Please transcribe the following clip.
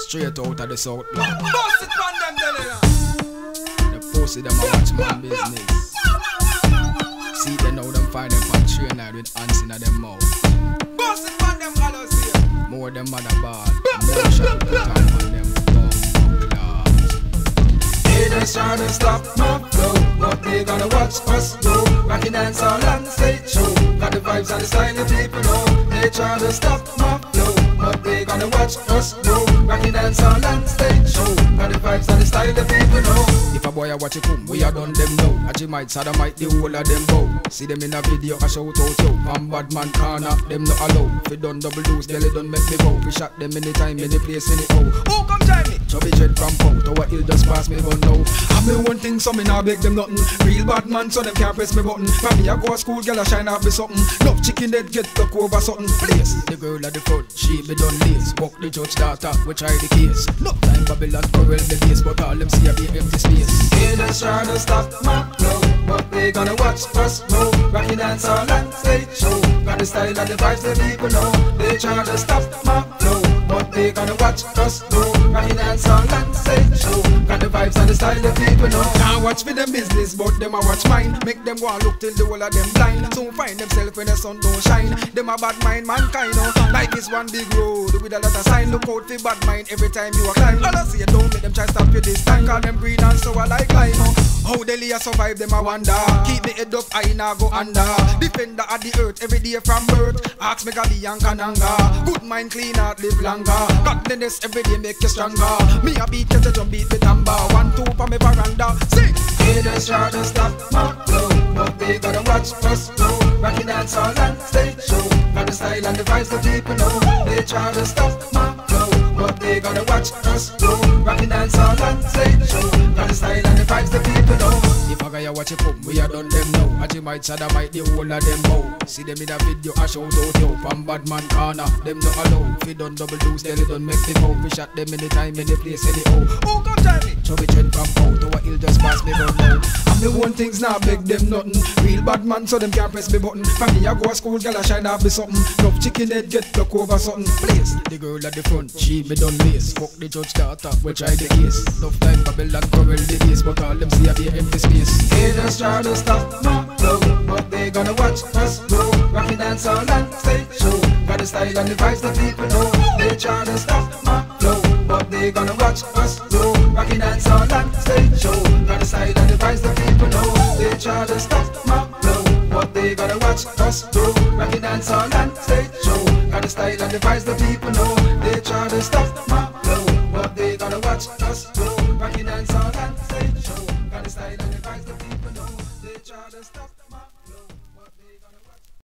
straight out of the South Block. Bust it on them, Delila. The pussy them a watch man business. See them now them find them on train night with ants in them mouth. Bust it on them, fellas here. More them mother ball. More shot put on them bum claws. They just trying to stop my flow, but they gonna watch us go. Rockin' dance all on the stage show. Got the vibes and the style the people know. They trying to stop my flow, but they gonna watch us go. Rockin' dance all on the stage show. Got the vibes and the style the people know. If a boy a watch it come, we a done them now. A G-might, Sodomite, the whole of them bow. See them in a video, a shout out yo. One bad man corner, them not allow. If you done double dose, they don't make me bow. We shot them anytime, any place, anyhow. Who come join me? Chubby jet from Pout, our hill just pass me gun now. I me one thing, so me nah beg them nothing. Real bad man, so them can't press me button. From me I go to school, girl I shine off me something. Love chicken dead, get stuck over something. Place. The girl at the front, she be done lace. Walk the judge daughter, we try the case. No time Babylon corral the base, but all them see a be empty space. They just trying to stop my flow, but they gonna watch us go. Rockin' dance all on stage show. Got the style and the vibes that people know. They trying to stop my flow, but they gonna watch us go. Rockin' dance all on stage show. Got the vibes and the style that people know. Can't watch for them business, but them a watch mine. Make them go and look till the whole of them blind. Soon find themselves when the sun don't shine. Them a bad mind, mankind, oh. Life is one big road with a lot of sign. Look out for bad mind every time you a climb. All I see, don't make them try stop you this time. Call them breed and so I like climb, oh. How they a survive, them a wonder. Keep me head up, I nah go under. Defender of the earth, every day from birth. Ask me Gabi and Kananga. Good mind, clean heart, live longer. Godliness every day make you stronger. Me a beat, catch a drum beat with tamba. 1, 2 for me veranda. Sing! They just try to stop my flow, but they gonna watch us go. Rockin' dance all on stage show. Got the style and the vibes the people know. They try to stop my flow, but they gonna watch us go. Rockin' dance all on stage show. Got the style and the vibes the people know. If a guy a watch it come, we a done them now. A G-might, Sodomite, the whole of them bow. See them in a video, a shout out yo. From bad man corner, them not allow. If you done double dose, they don't make me bow. We shot them anytime, any place, anyhow. Who come join me? Chubby jet from Pout, our hill just pass me gun now. I'm the one things now beg them nothing. Real bad man, so them can't press me button. From me I go to school, girl I shine off me something. Love chicken head, get stuck over something. Place. The girl at the front, she be done lace. Fuck the judge daughter, we try the case. Enough time Babylon corral the base, but all them see a be empty space. They just try to stop my flow, but they gonna watch us go. Rockin' dance all on stage show. Got the style and the vibes that people know. They try to stop my flow, but they gonna watch us go. Rockin' dance all on stage show. Got the style and the vibes that people know. They try to stop my flow, but they gonna watch us go. Rockin' dance all on stage show. Got the style and the vibes that people know. They try to stop my flow, but they gonna watch us go. Rockin' dance all on stage show. Got the style and the vibes that people know. They try to stop my flow, but they gonna watch